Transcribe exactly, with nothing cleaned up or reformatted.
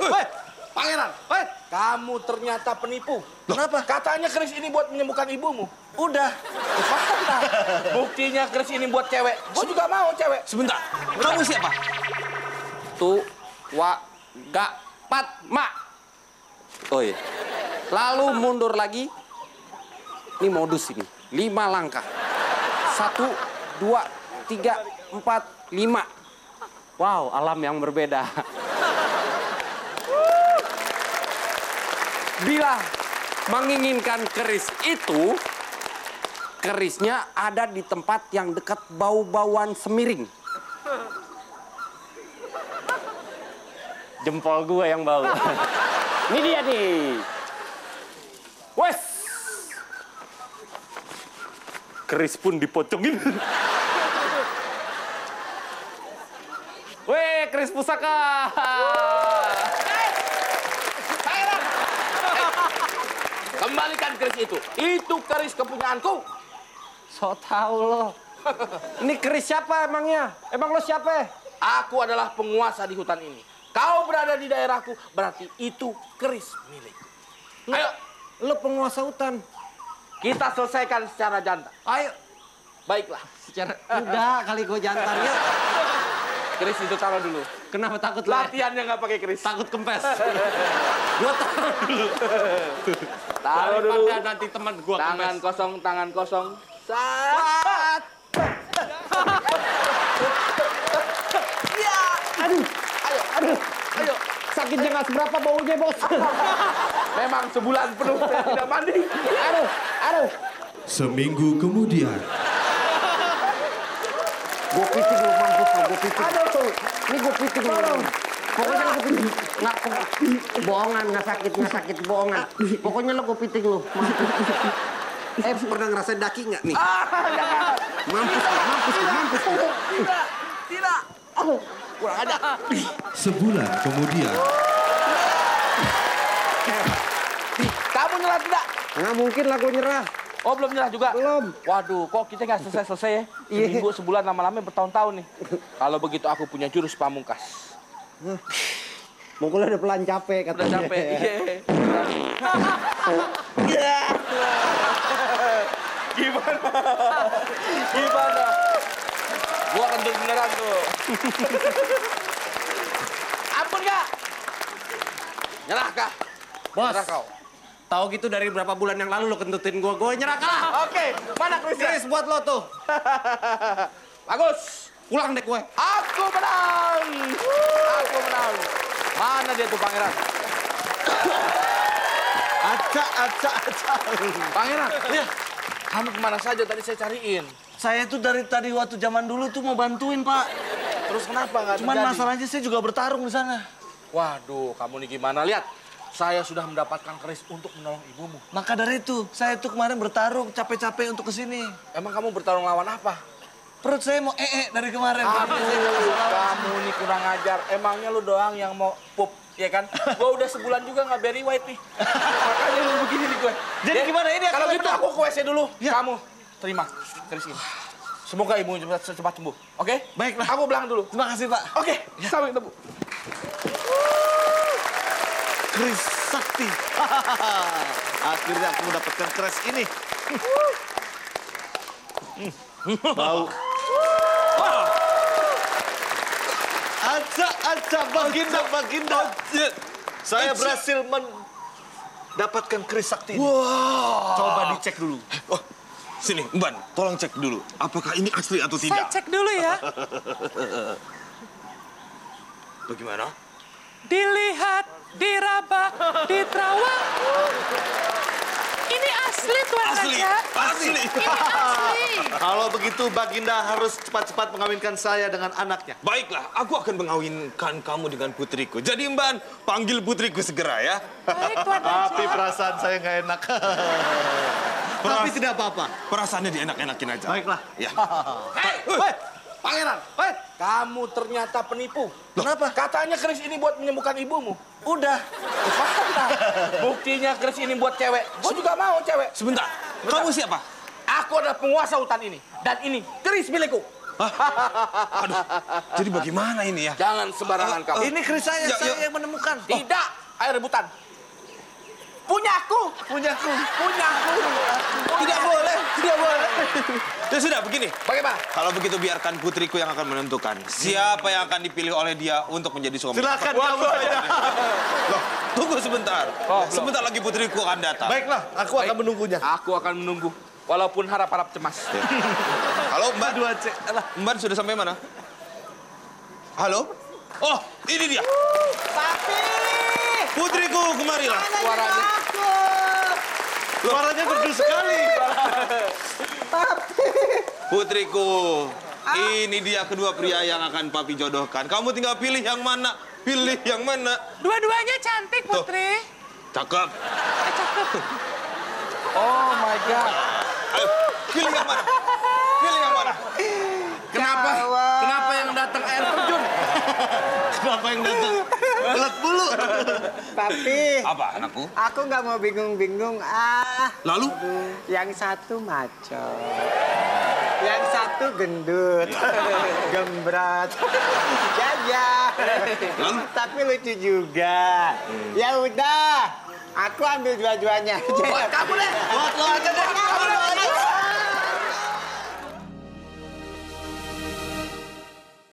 Woi, pangeran. Woi, kamu ternyata penipu. Kenapa? Katanya keris ini buat menyembuhkan ibumu. Udah. Fakta. Buktinya keris ini buat cewek. Gue juga mau cewek. Sebentar. Kamu siapa? Tu, wa, ga, pat, ma. Oh iya. Lalu mundur lagi. Ini modus ini. Lima langkah. Satu, dua, tiga, empat, lima. Wow, alam yang berbeda. Bila menginginkan keris itu, kerisnya ada di tempat yang dekat bau-bauan semiring. Jempol gue yang bau. Ini dia nih. Wes. Keris pun dipocongin. Weh, keris pusaka. Kembalikan keris itu. Itu keris kepunyaanku. So tau lo. Ini keris siapa emangnya? Emang lo siapa? Aku adalah penguasa di hutan ini. Kau berada di daerahku, berarti itu keris milikku. Ayo. Lo penguasa hutan. Kita selesaikan secara jantan. Ayo. Baiklah. Secara udah kali gue jantannya. Keris itu taruh dulu. Kenapa takut lo? Latihannya nggak pakai keris. Takut kempes. Gua taruh dulu. Taruh dulu. Daripada nanti teman gua Tangan kempes. kosong, tangan kosong. Saat. Ya. Aduh. Ayo, Aduh. ayo. Sakitnya nggak seberapa baunya, Bos. Memang sebulan penuh saya tidak mandi. Aduh. Aduh. Seminggu kemudian. Gue piting lu, mampus lu, gue piting. Aduh, ini gue piting lu. Pokoknya lu gue piting. Nggak, bohongan, nggak sakit, nggak sakit, bohongan. Pokoknya lu gue piting lu. Eh, pernah ngerasain daki nggak nih? Ah, jangan. Mampus lu, mampus lu, mampus lu. Tidak, tidak. Kurang ada. Sebulan kemudian. Kamu nyerah tidak? Nggak mungkin lah gue nyerah. Oh, belum nyerah juga? Belum. Waduh, kok kita nggak selesai-selesai ya? Seminggu, sebulan, lama-lama bertahun-tahun nih. Kalau begitu aku punya jurus pamungkas. Mungkin udah pelan capek Udah katanya. capek. Iya. Gimana? Gimana? Gua kentut beneran tuh. Ampun nggak? Nyerah kah? Bos. Nyerah kau. Tahu gitu dari berapa bulan yang lalu lo kentutin gue, gue nyerah kalah. Oke, mana kerisnya? Keris buat lo tuh. Bagus. Pulang deh gue. Aku menang. Aku menang. Mana dia tuh pangeran? Acak, acak, acak. Pangeran, iya. Kamu kemana saja tadi saya cariin? Saya tuh dari tadi waktu zaman dulu tuh mau bantuin, Pak. Terus kenapa nggak Cuman terjadi? masalahnya saya juga bertarung di sana. Waduh, kamu nih gimana? Lihat, saya sudah mendapatkan keris untuk menolong ibumu. Maka dari itu, saya tuh kemarin bertarung capek-capek untuk kesini. Emang kamu bertarung lawan apa? Perut saya mau ee dari kemarin. Aduh, kamu nih kurang ajar. Emangnya lu doang yang mau pup, ya kan? Gue udah sebulan juga nggak berry white nih. Makanya lu begini nih gue. Jadi gimana ini? Kalau gitu aku ke W C dulu. Ya. Kamu terima keris ini. Semoga ibu cepat, cepat sembuh. Oke? Baiklah. Aku belang dulu. Terima kasih, Pak. Oke, sampai ketemu. Keris sakti. Akhirnya aku mendapatkan keris ini. Bau. Acak, acak, baginda, baginda. Saya berhasil mendapatkan keris sakti ini. Wow. Coba dicek dulu. Oh, sini, Ban, tolong cek dulu. Apakah ini asli atau Saya tidak? cek dulu ya. Bagaimana? Dilihat, diraba, diterawang. Ini asli, Tuan Asli, Raja. asli. Ini asli. Kalau begitu Baginda harus cepat-cepat mengawinkan saya dengan anaknya. Baiklah, aku akan mengawinkan kamu dengan putriku. Jadi, Mban, panggil putriku segera ya. Baik, Tuan Raja. Tapi perasaan saya nggak enak. Tapi tidak apa-apa. Perasaannya dienak-enakin aja. Baiklah. Ya. Hei, hei, pangeran, hei, kamu ternyata penipu. Kenapa? Katanya keris ini buat menyembuhkan ibumu. Udah. Fakta. Buktinya keris ini buat cewek. Gue juga mau cewek. Sebentar, kamu siapa? Aku adalah penguasa hutan ini. Dan ini keris milikku. Aduh, jadi bagaimana ini ya? Jangan sembarangan kamu. Ini keris saya, Ya, saya ya. yang menemukan. Tidak, ayo rebutan. Punyaku, Punyaku. punyaku. Tidak boleh, tidak boleh. Ya sudah, begini. Bagaimana? Kalau begitu biarkan putriku yang akan menentukan siapa yang akan dipilih oleh dia untuk menjadi suami. Silakan kamu saja. Loh, tunggu sebentar. Oh, belum. Sebentar lagi putriku akan datang. Baiklah, aku akan menunggunya. Aku akan menunggu, walaupun harap-harap cemas. Halo, Mbak. Dua cek. Alah. Mbak sudah sampai mana? Halo? Oh, ini dia. Papi! Putriku, kemarilah. Suaranya. Suaranya merdu sekali. Putriku, ini dia kedua pria yang akan papi jodohkan. Kamu tinggal pilih yang mana. Pilih yang mana. Dua-duanya cantik, Tuh. Putri. Cakep. Oh my God. Ayo, pilih yang mana. Pilih yang mana. Kenapa? Kenapa yang datang air terjun? Kenapa yang datang? Belat bulu. Papi, Apa, anakku? aku nggak mau bingung-bingung. Ah, Lalu? yang satu maco, yang satu gendut, gembrat, gajah. Lalu? Tapi lucu juga. Ya udah, aku ambil dua-duanya aja. Buat kamu deh. Buat lo aja deh. Kamu deh.